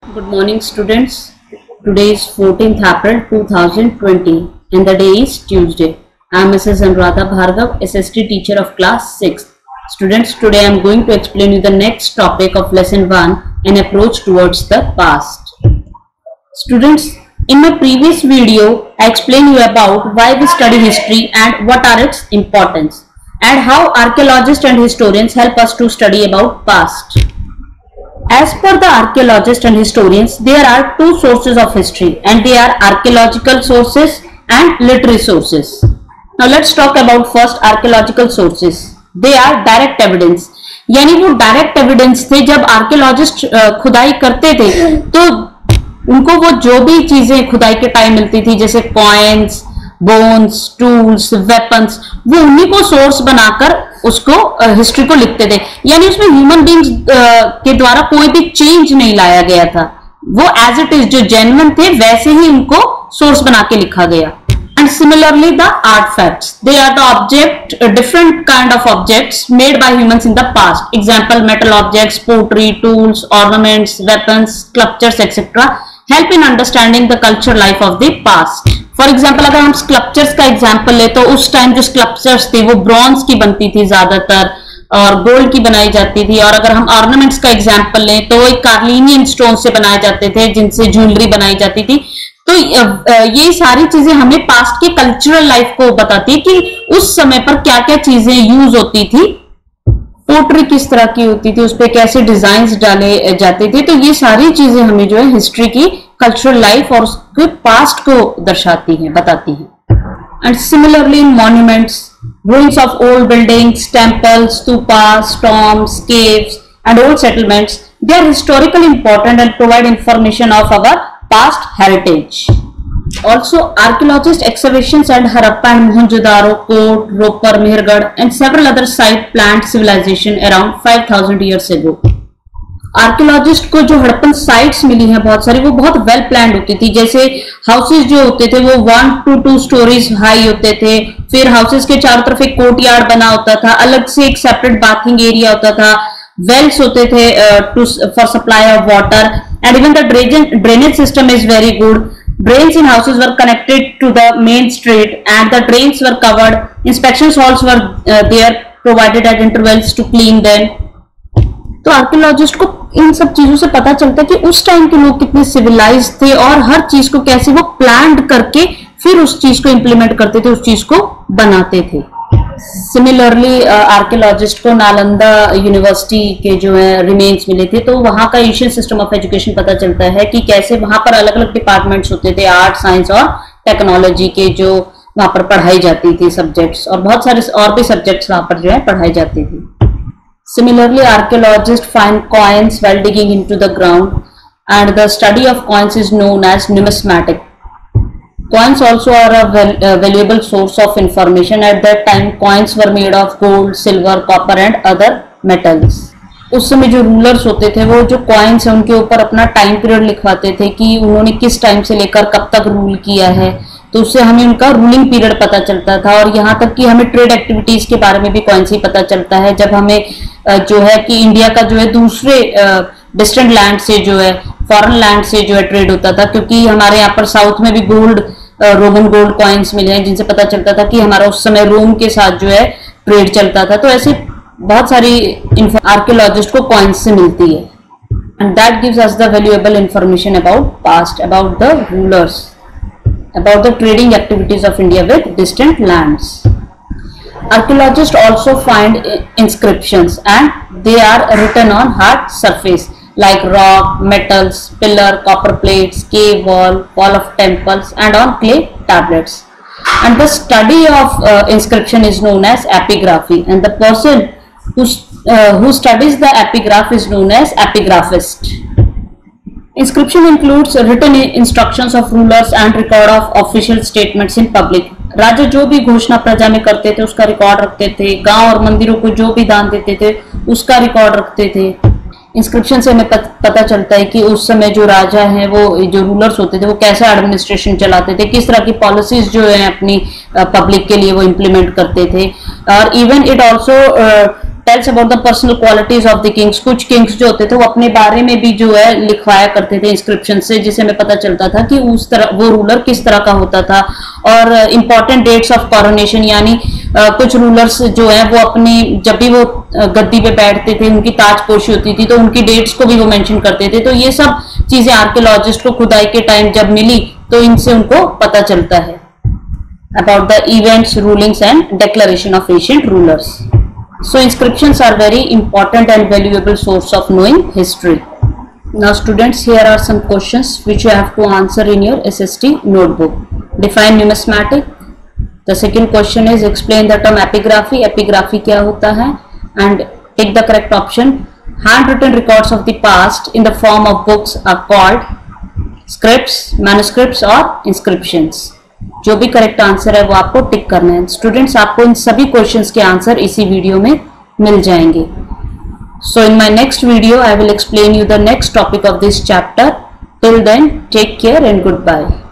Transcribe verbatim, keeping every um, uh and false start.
Good morning, students. Today is fourteenth April two thousand twenty and the day is Tuesday. I am Missus Anuradha Bhargav, S S T teacher of class sixth. Students, today I am going to explain you the next topic of lesson one, an approach towards the past. Students, in my previous video, I explained you about why we study history and what are its importance, and how archaeologists and historians help us to study about past. As per the archaeologists and historians, there are two sources of history, and they are archaeological sources and literary sources. Now let's talk about first archaeological sources. They are direct evidence. यानी वो direct evidence थे. जब archaeologist खुदाई करते थे तो उनको वो जो भी चीजें खुदाई के टाइम मिलती थी, जैसे कॉइन्स, बोन्स, टूल्स, वेपन्स, वो उन्हीं को सोर्स बनाकर उसको हिस्ट्री uh, को लिखते थे. यानी उसमें ह्यूमन बींग्स uh, के द्वारा कोई भी चेंज नहीं लाया गया था. वो एज इट इज जो जेन्युइन थे वैसे ही उनको सोर्स बना के लिखा गया. And similarly the artefacts, they are the object, different kind of objects made by humans in the past. Example metal objects, pottery, tools, ornaments, weapons, sculptures etcetera help in understanding the culture life of the past. For example अगर हम sculptures का example ले तो उस time जो sculptures थी वो bronze की बनती थी ज्यादातर और गोल्ड की बनाई जाती थी. और अगर हम ऑर्नामेंट्स का एग्जाम्पल लें तो एक कार्लिनियन स्टोन से बनाए जाते थे जिनसे ज्वेलरी बनाई जाती थी. तो ये सारी चीजें हमें पास्ट के कल्चरल लाइफ को बताती है कि उस समय पर क्या क्या चीजें यूज होती थी, पोट्री किस तरह की होती थी, उस पर कैसे डिजाइन डाले जाते थे. तो ये सारी चीजें हमें जो है हिस्ट्री की कल्चरल लाइफ और उसके पास्ट को दर्शाती हैं, बताती हैं. And similarly in monuments, ruins of old buildings, temples, stupas, tombs, caves and old settlements, they are historically important and provide information of our past heritage. Also, archaeologist excavations at Harappa and Mohenjo-daro, Kot, Ropar, Mehergarh and several other site planned civilization around five thousand years ago. Archaeologist को जो Harappan sites मिली हैं बहुत सारी, वो बहुत well planned होती थी. जैसे हाउसेस जो होते थे वो one two two stories high होते थे. फिर हाउसेस के चारों तरफ एक कोर्ट यार्ड बना होता था, अलग से एक सेपरेट बाथिंग एरिया होता था, वेल्स होते थे to for supply of water. And even the drainage system is very good. Drains in houses were connected to the main street and the drains were covered. Inspection halls were uh, there provided at intervals to clean them. तो archaeologist को इन सब चीजों से पता चलता है कि उस टाइम के लोग कितने सिविलाइज थे और हर चीज को कैसे वो प्लान करके फिर उस चीज को इंप्लीमेंट करते थे, उस चीज को बनाते थे. सिमिलरली आर्कियोलॉजिस्ट को नालंदा यूनिवर्सिटी के जो है रिमेन्स मिले थे, तो वहाँ का एशियन सिस्टम ऑफ एजुकेशन पता चलता है कि कैसे वहां पर अलग अलग डिपार्टमेंट्स होते थे, आर्ट, साइंस और टेक्नोलॉजी के, जो वहां पर पढ़ाई जाती थी सब्जेक्ट्स, और बहुत सारे और भी सब्जेक्ट्स वहां पर जो है पढ़ाई जाती थी. Similarly, archaeologists find coins while digging into the ground, and the study of coins is known as numismatic. Coins also are a, val a valuable source of information. At that time, coins were made of gold, silver, copper and other metals. उस समय जो rulers होते थे वो जो coins है उनके ऊपर अपना टाइम पीरियड लिखवाते थे कि उन्होंने किस टाइम से लेकर कब तक रूल किया है, तो उससे हमें उनका रूलिंग पीरियड पता चलता था. और यहाँ तक कि हमें ट्रेड एक्टिविटीज के बारे में भी कॉइन से ही पता चलता है. जब हमें जो है कि इंडिया का जो है दूसरे डिस्टेंट लैंड से जो है, फॉरेन लैंड से जो है ट्रेड होता था, क्योंकि हमारे यहाँ पर साउथ में भी गोल्ड, रोमन गोल्ड कॉइन्स मिले हैं जिनसे पता चलता था कि हमारा उस समय रोम के साथ जो है ट्रेड चलता था. तो ऐसे बहुत सारी आर्कियोलॉजिस्ट को कॉइन्स से मिलती है. And that gives us the valuable information about past, about the rulers, about the trading activities of India with distant lands. Archaeologists also find inscriptions and they are written on hard surface like rock, metals, pillar, copper plates, cave wall, wall of temples and on clay tablets. And the study of uh, inscription is known as epigraphy, and the person who, uh, who studies the epigraph is known as epigraphist. Inscription includes written instructions of rulers and record of official statements in public. राजा जो भी घोषणा प्रजा में करते थे उसका record रखते थे. गांव और मंदिरों को जो भी दान देते थे उसका रिकॉर्ड रखते थे. इंस्क्रिप्शन से हमें पता चलता है कि उस समय जो राजा हैं, वो जो रूलर्स होते थे, वो कैसा एडमिनिस्ट्रेशन चलाते थे, किस तरह की पॉलिसीज जो है अपनी पब्लिक के लिए वो इम्प्लीमेंट करते थे. और even it also tells about the personal qualities of the kings. कुछ किंग्स जो होते थे वो अपने बारे में भी जो है लिखवाया करते थे इंस्क्रिप्शन से, जिससे हमें पता चलता था कि उस तरह वो रूलर किस तरह का होता था। और इंपॉर्टेंट डेट्स ऑफ कॉरोनेशन, यानी Uh, कुछ रूलर्स जो है वो अपने जब भी वो गद्दी पे बैठते थे, उनकी ताजपोशी होती थी, तो उनकी डेट्स को भी वो मेंशन करते थे। तो ये सब चीजें आर्कियोलॉजिस्ट को खुदाई के टाइम जब मिली तो इनसे उनको पता चलता है about the events, rulings and declaration of ancient rulers. So inscriptions are very important and valuable source of knowing history. Now students, here are some questions which you have to answer in your S S T notebook. Define numismatic. The second question is explain the term epigraphy. Epigraphy क्या होता है? And take the correct option. Handwritten records of the past in the form of books are called scripts, manuscripts और inscriptions. जो भी correct answer है वो आपको टिक करना है। स्टूडेंट्स, आपको इन सभी क्वेश्चंस के आंसर इसी वीडियो में मिल जाएंगे। So in my next video I will explain you the next topic of this chapter. Till then, take care and goodbye.